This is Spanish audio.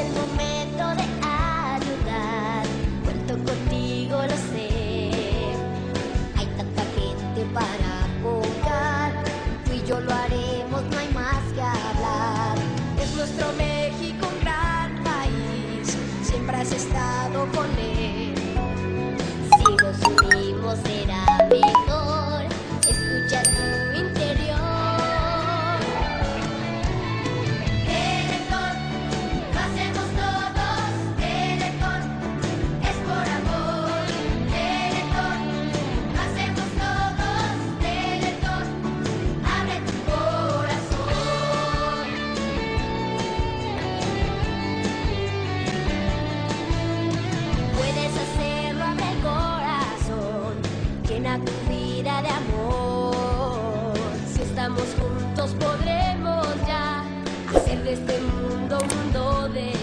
el momento de ayudar. Cuento contigo, lo sé. Hay tanta gente para jugar. Tú y yo lo haremos, no hay más que hablar. Es nuestro México un gran país. Siempre has estado con él. Si nos unimos será mejor. Escucha tu interior. Teletón, lo hacemos todos. Teletón, es por amor. Teletón, lo hacemos todos. Teletón, abre tu corazón. Puedes hacerlo, abre el corazón. Llena tu vida de amor. Si estamos juntos podremos ya hacer de este mundo un mundo de